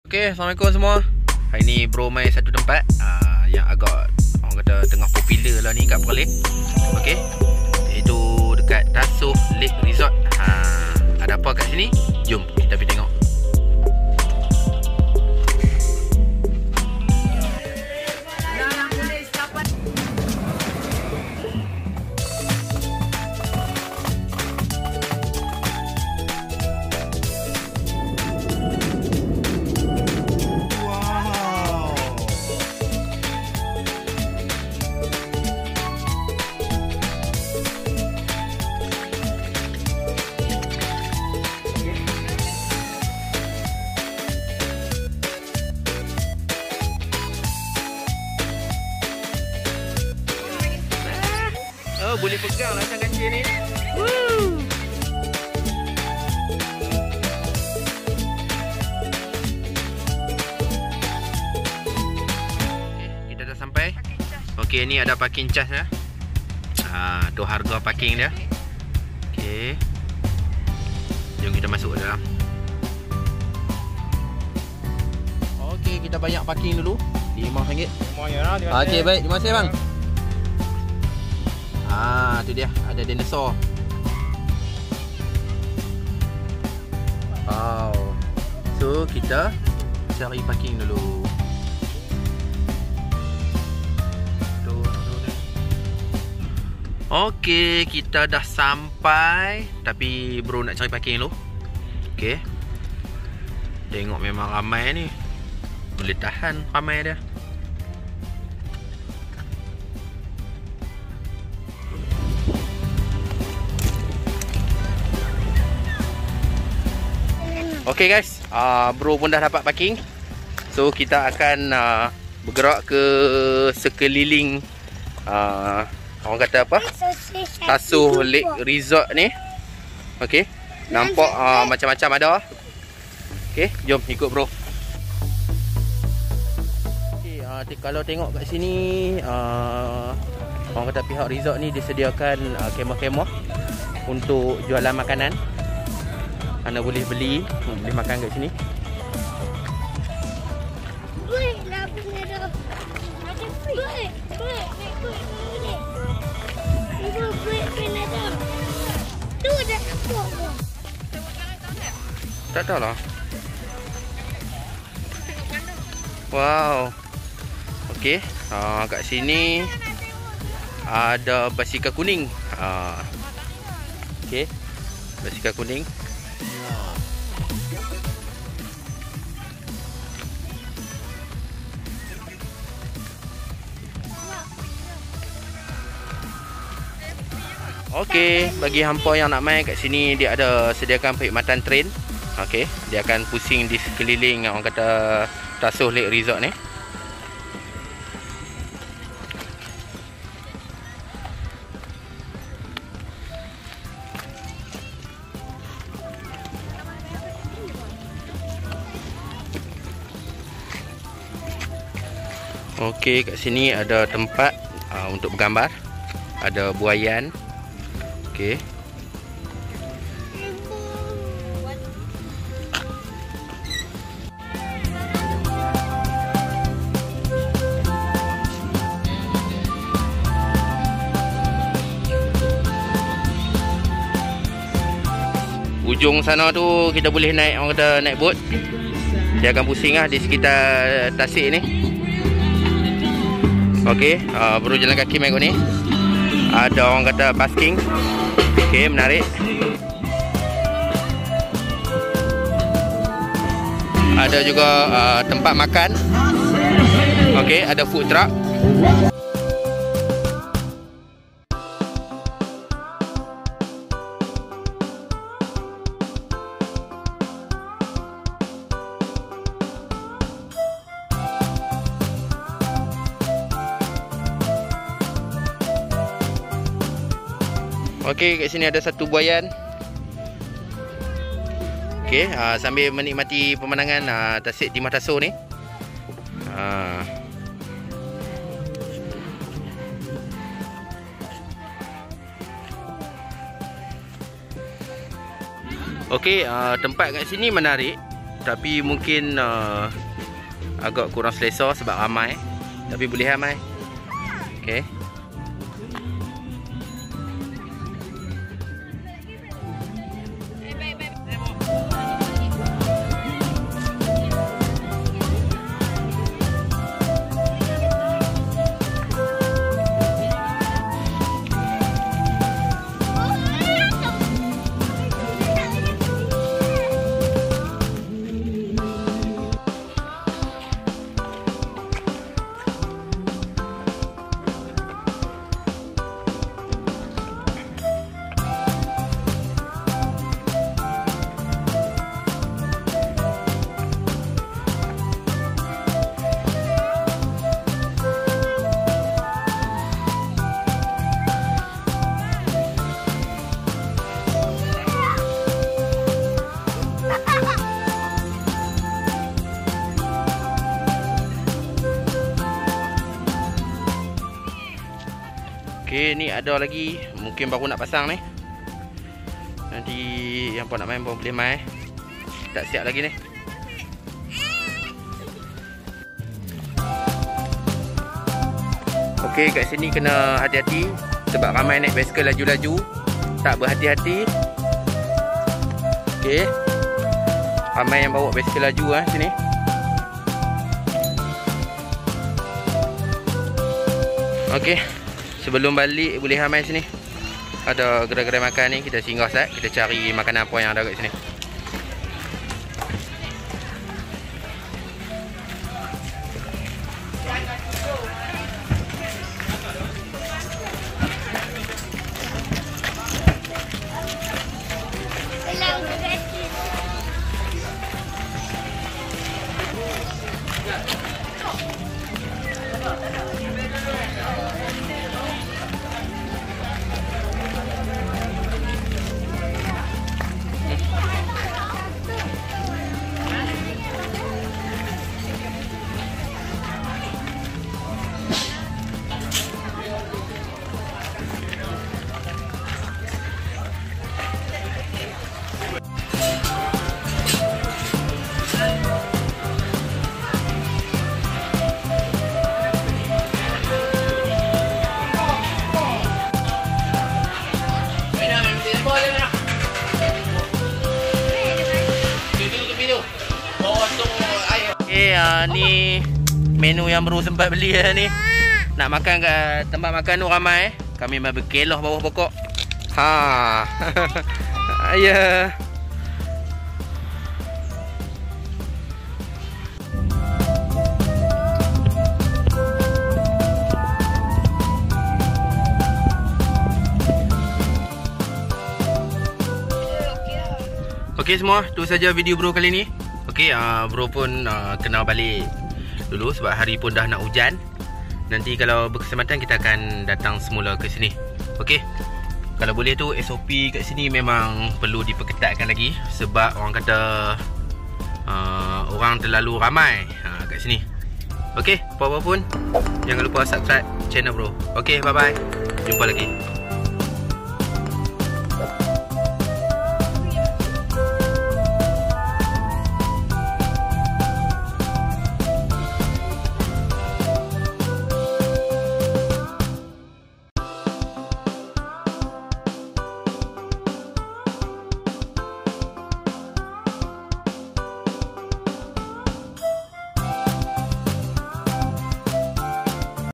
Okay, Assalamualaikum semua. Hari ni bro main satu tempat yang agak orang kata tengah popular lah ni kat Perlis. Okay, iaitu dekat Tasuh Lake Resort. Ada apa kat sini? Jom kita pergi tengok. Oh, boleh pegang lah macam kancil ni. Woo! Okay, kita dah sampai. Okey, ni ada parking charge ya. Tu harga parking dia. Okey. Jom kita masuk dalam. Okey, kita bayar parking dulu. RM5. Lumayan lah. Okey, baik. Terima kasih bang. Tu dia, ada dinosaur. Wow. So kita cari parking dulu. Okey, kita dah sampai. Tapi bro nak cari parking dulu. Okey. Tengok memang ramai ni. Boleh tahan ramai dia. Okay guys, bro pun dah dapat parking. So kita akan bergerak ke sekeliling orang kata apa? Tasuh Lake Resort ni. Okay, nampak macam-macam ada. Okay, jom ikut bro. Okay, kalau tengok kat sini orang kata pihak resort ni disediakan kemah-kemah untuk jualan makanan. Anda boleh beli, boleh makan kat sini. Tak tahu lah. Wow. Okey, kat sini ada basikal kuning. Okey, basikal kuning. Okey, bagi hampa yang nak main kat sini, dia ada sediakan perkhidmatan train. Okey, dia akan pusing di sekeliling orang kata Tasuh Lake Resort ni. Okey, kat sini ada tempat untuk bergambar. Ada buaian. Okey. Ujung sana tu kita boleh naik, orang kata naik bot. Dia akan pusing lah di sekitar tasik ni. Okey, bro jalan kaki main kat ni. Ada orang kata basking. Okey, menarik. Ada juga tempat makan. Okey, ada food truck. Okey, kat sini ada satu buaian. Okey, sambil menikmati pemandangan Tasik Timah Tasuh ni. Okey, tempat kat sini menarik. tapi mungkin agak kurang selesa sebab ramai. Tapi boleh ramai. Okey. Okey, ni ada lagi. Mungkin baru nak pasang ni. Nanti yang nak main pun boleh main. Tak siap lagi ni. Okey, kat sini kena hati-hati sebab ramai naik basikal laju-laju. Tak berhati-hati. Okey. Ramai yang bawa basikal laju sini. Okey. Sebelum balik boleh ramai sini. Ada gerai-gerai makan ni, kita singgah sat, kita cari makanan apa yang ada kat sini. Ni menu yang baru sempat beli ni. Nak makan kat tempat makan tu ramai. Kami main berkelah bawah pokok. Ha. Ya. Okey semua, tu saja video bro kali ni. Okey, bro pun kena balik dulu sebab hari pun dah nak hujan. Nanti kalau berkesempatan kita akan datang semula ke sini. Okey. Kalau boleh tu SOP kat sini memang perlu diperketatkan lagi sebab orang kata orang terlalu ramai kat sini. Okey, apa-apa pun jangan lupa subscribe channel bro. Okey, bye bye. Jumpa lagi.